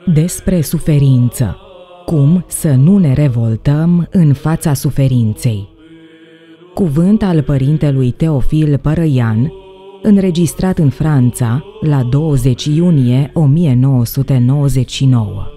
Despre suferință. Cum să nu ne revoltăm în fața suferinței. Cuvânt al părintelui Teofil Părăian, înregistrat în Franța la 20 iunie 1999.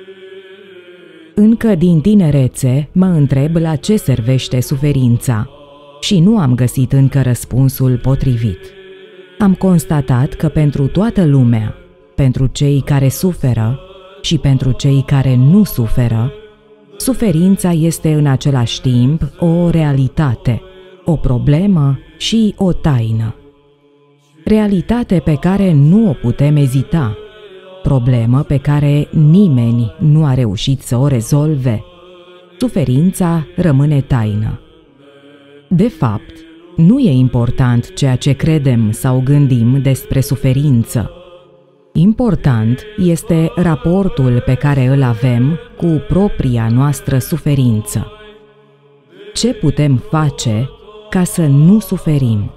Încă din tinerețe mă întreb la ce servește suferința și nu am găsit încă răspunsul potrivit. Am constatat că pentru toată lumea, pentru cei care suferă și pentru cei care nu suferă, suferința este în același timp o realitate, o problemă și o taină. Realitate pe care nu o putem ezita, problemă pe care nimeni nu a reușit să o rezolve, suferința rămâne taină. De fapt, nu e important ceea ce credem sau gândim despre suferință. Important este raportul pe care îl avem cu propria noastră suferință. Ce putem face ca să nu suferim?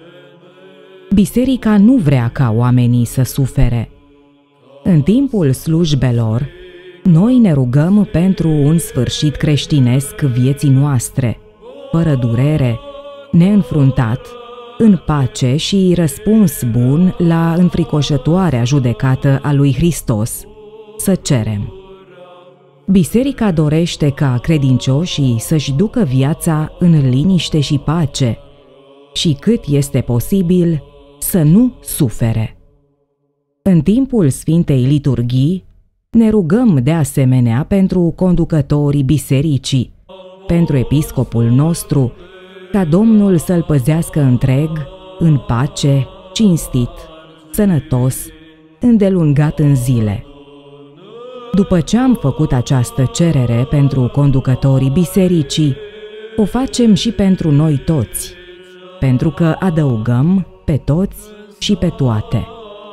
Biserica nu vrea ca oamenii să sufere. În timpul slujbelor, noi ne rugăm pentru un sfârșit creștinesc vieții noastre, fără durere, neînfruntat, în pace și răspuns bun la înfricoșătoarea judecată a lui Hristos, să cerem. Biserica dorește ca credincioșii să-și ducă viața în liniște și pace și cât este posibil să nu sufere. În timpul Sfintei Liturghii ne rugăm de asemenea pentru conducătorii bisericii, pentru episcopul nostru, ca Domnul să-l păzească întreg, în pace, cinstit, sănătos, îndelungat în zile. După ce am făcut această cerere pentru conducătorii bisericii, o facem și pentru noi toți, pentru că adăugăm pe toți și pe toate.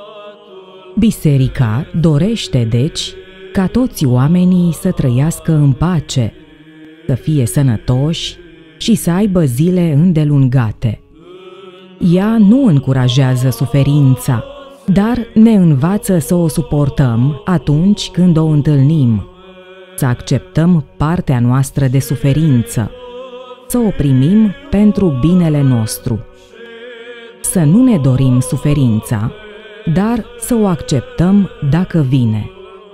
Biserica dorește, deci, ca toți oamenii să trăiască în pace, să fie sănătoși și să aibă zile îndelungate. Ea nu încurajează suferința, dar ne învață să o suportăm atunci când o întâlnim, să acceptăm partea noastră de suferință, să o primim pentru binele nostru. Să nu ne dorim suferința, dar să o acceptăm dacă vine.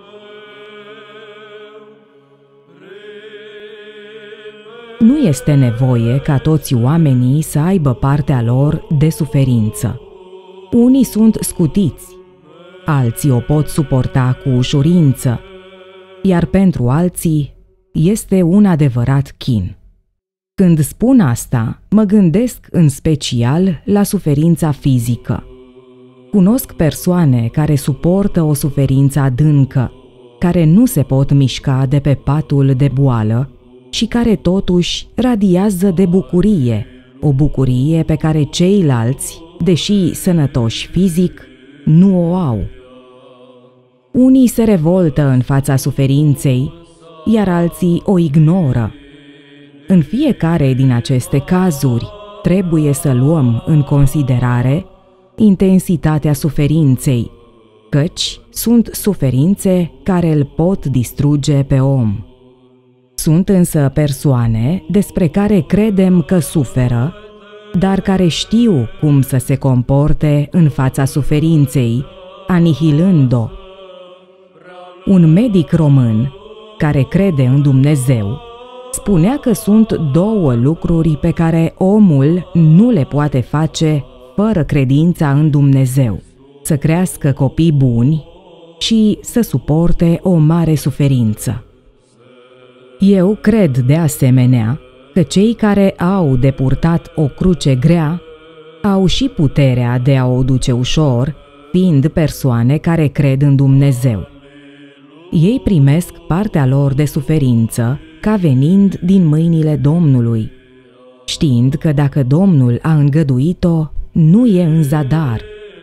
Nu este nevoie ca toți oamenii să aibă partea lor de suferință. Unii sunt scutiți, alții o pot suporta cu ușurință, iar pentru alții este un adevărat chin. Când spun asta, mă gândesc în special la suferința fizică. Cunosc persoane care suportă o suferință adâncă, care nu se pot mișca de pe patul de boală și care totuși radiază de bucurie, o bucurie pe care ceilalți, deși sănătoși fizic, nu o au. Unii se revoltă în fața suferinței, iar alții o ignoră. În fiecare din aceste cazuri, trebuie să luăm în considerare intensitatea suferinței, căci sunt suferințe care îl pot distruge pe om. Sunt însă persoane despre care credem că suferă, dar care știu cum să se comporte în fața suferinței, anihilând-o. Un medic român, care crede în Dumnezeu, spunea că sunt două lucruri pe care omul nu le poate face fără credința în Dumnezeu: să crească copii buni și să suporte o mare suferință. Eu cred de asemenea că cei care au de purtat o cruce grea au și puterea de a o duce ușor, fiind persoane care cred în Dumnezeu. Ei primesc partea lor de suferință ca venind din mâinile Domnului, știind că dacă Domnul a îngăduit-o, nu e în zadar.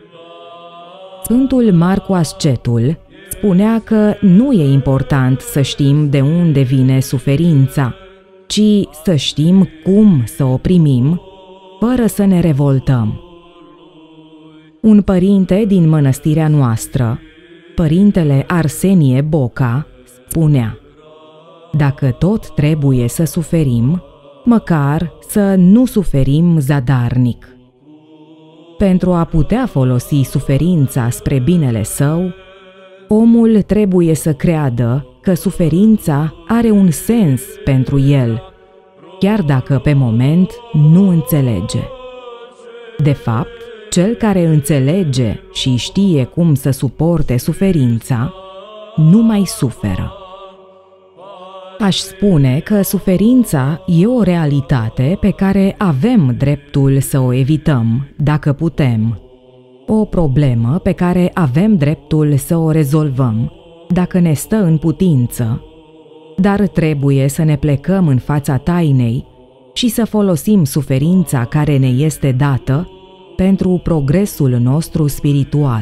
Sfântul Marcu Ascetul spunea că nu e important să știm de unde vine suferința, ci să știm cum să o primim, fără să ne revoltăm. Un părinte din mănăstirea noastră Părintele Arsenie Boca spunea: dacă tot trebuie să suferim, măcar să nu suferim zadarnic. Pentru a putea folosi suferința spre binele său, omul trebuie să creadă că suferința are un sens pentru el, chiar dacă pe moment nu înțelege. De fapt, cel care înțelege și știe cum să suporte suferința, nu mai suferă. Aș spune că suferința e o realitate pe care avem dreptul să o evităm, dacă putem. O problemă pe care avem dreptul să o rezolvăm, dacă ne stă în putință, dar trebuie să ne plecăm în fața tainei și să folosim suferința care ne este dată pentru progresul nostru spiritual.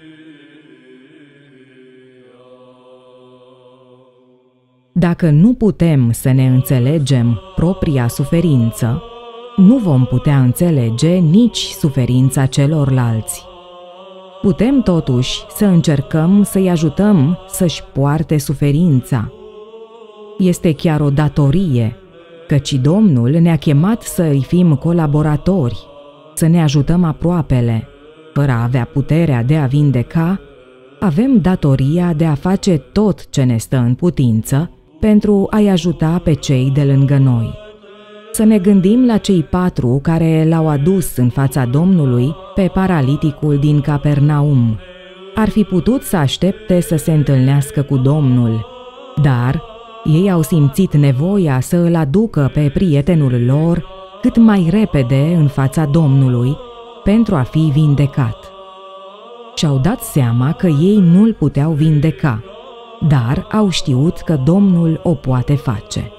Dacă nu putem să ne înțelegem propria suferință, nu vom putea înțelege nici suferința celorlalți. Putem totuși să încercăm să-i ajutăm să-și poarte suferința. Este chiar o datorie, căci Domnul ne-a chemat să-i fim colaboratori, să ne ajutăm aproapele. Fără a avea puterea de a vindeca, avem datoria de a face tot ce ne stă în putință pentru a-i ajuta pe cei de lângă noi. Să ne gândim la cei 4 care l-au adus în fața Domnului pe paraliticul din Capernaum. Ar fi putut să aștepte să se întâlnească cu Domnul, dar ei au simțit nevoia să îl aducă pe prietenul lor cât mai repede în fața Domnului pentru a fi vindecat. Și-au dat seama că ei nu-l puteau vindeca, dar au știut că Domnul o poate face.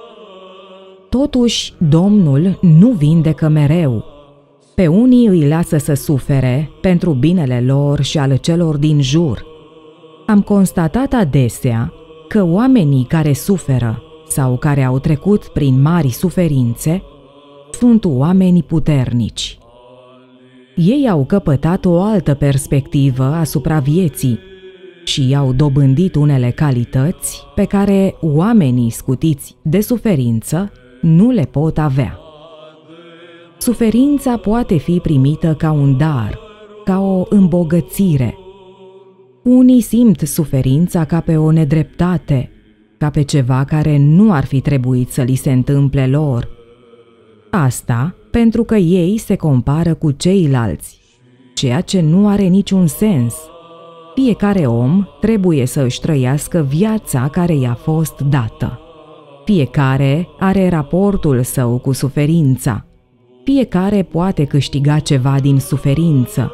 Totuși, Domnul nu vindecă mereu. Pe unii îi lasă să sufere pentru binele lor și al celor din jur. Am constatat adesea că oamenii care suferă sau care au trecut prin mari suferințe sunt oameni puternici. Ei au căpătat o altă perspectivă asupra vieții și au dobândit unele calități pe care oamenii scutiți de suferință nu le pot avea. Suferința poate fi primită ca un dar, ca o îmbogățire. Unii simt suferința ca pe o nedreptate, ca pe ceva care nu ar fi trebuit să li se întâmple lor. Asta pentru că ei se compară cu ceilalți, ceea ce nu are niciun sens. Fiecare om trebuie să își trăiască viața care i-a fost dată. Fiecare are raportul său cu suferința. Fiecare poate câștiga ceva din suferință.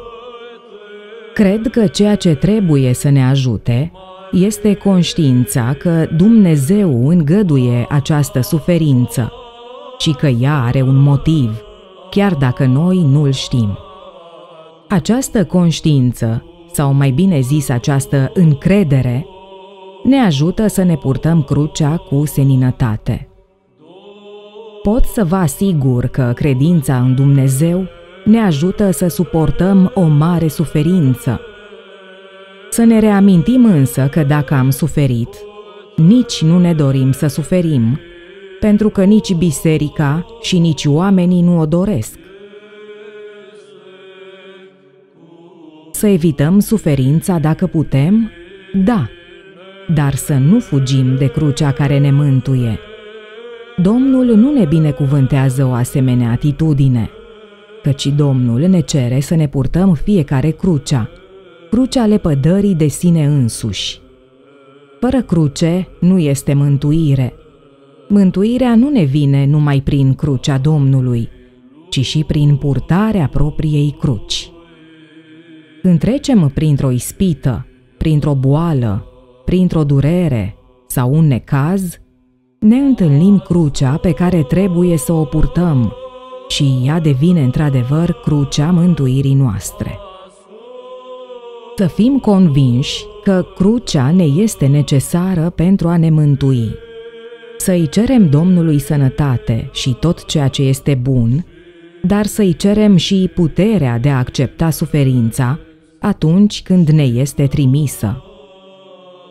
Cred că ceea ce trebuie să ne ajute este conștiința că Dumnezeu îngăduie această suferință și că ea are un motiv, chiar dacă noi nu-l știm. Această conștiință, sau mai bine zis această încredere, ne ajută să ne purtăm crucea cu seninătate. Pot să vă asigur că credința în Dumnezeu ne ajută să suportăm o mare suferință. Să ne reamintim însă că dacă am suferit, nici nu ne dorim să suferim, pentru că nici biserica și nici oamenii nu o doresc. Să evităm suferința dacă putem? Da, dar să nu fugim de crucea care ne mântuie. Domnul nu ne binecuvântează o asemenea atitudine, căci Domnul ne cere să ne purtăm fiecare crucea, crucea lepădării de sine însuși. Fără cruce nu este mântuire. Mântuirea nu ne vine numai prin crucea Domnului, ci și prin purtarea propriei cruci. Când trecem printr-o ispită, printr-o boală, printr-o durere sau un necaz, ne întâlnim crucea pe care trebuie să o purtăm și ea devine într-adevăr crucea mântuirii noastre. Să fim convinși că crucea ne este necesară pentru a ne mântui. Să-i cerem Domnului sănătate și tot ceea ce este bun, dar să-i cerem și puterea de a accepta suferința atunci când ne este trimisă.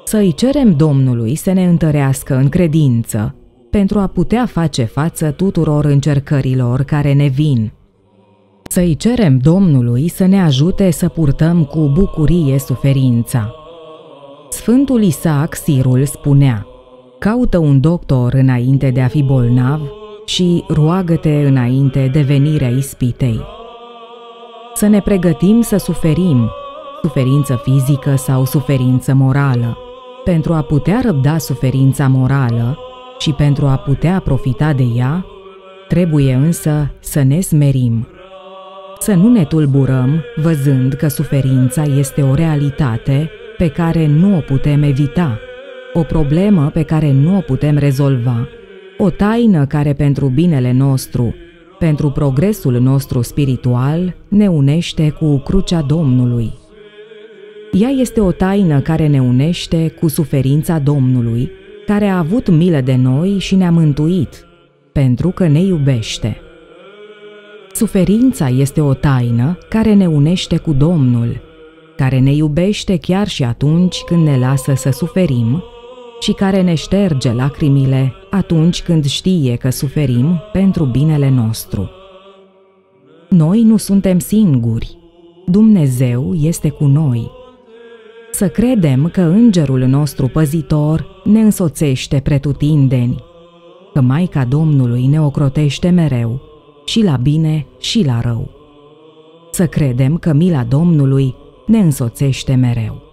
Să-i cerem Domnului să ne întărească în credință, pentru a putea face față tuturor încercărilor care ne vin. Să-i cerem Domnului să ne ajute să purtăm cu bucurie suferința. Sfântul Isaac Sirul spunea: caută un doctor înainte de a fi bolnav și roagă-te înainte de venirea ispitei. Să ne pregătim să suferim, suferință fizică sau suferință morală, pentru a putea răbda suferința morală și pentru a putea profita de ea, trebuie însă să ne smerim. Să nu ne tulburăm văzând că suferința este o realitate pe care nu o putem evita, o problemă pe care nu o putem rezolva, o taină care pentru binele nostru, pentru progresul nostru spiritual, ne unește cu crucea Domnului. Ea este o taină care ne unește cu suferința Domnului, care a avut milă de noi și ne-a mântuit, pentru că ne iubește. Suferința este o taină care ne unește cu Domnul, care ne iubește chiar și atunci când ne lasă să suferim și care ne șterge lacrimile atunci când știe că suferim pentru binele nostru. Noi nu suntem singuri. Dumnezeu este cu noi. Să credem că Îngerul nostru păzitor ne însoțește pretutindeni, că Maica Domnului ne ocrotește mereu, și la bine și la rău. Să credem că mila Domnului ne însoțește mereu.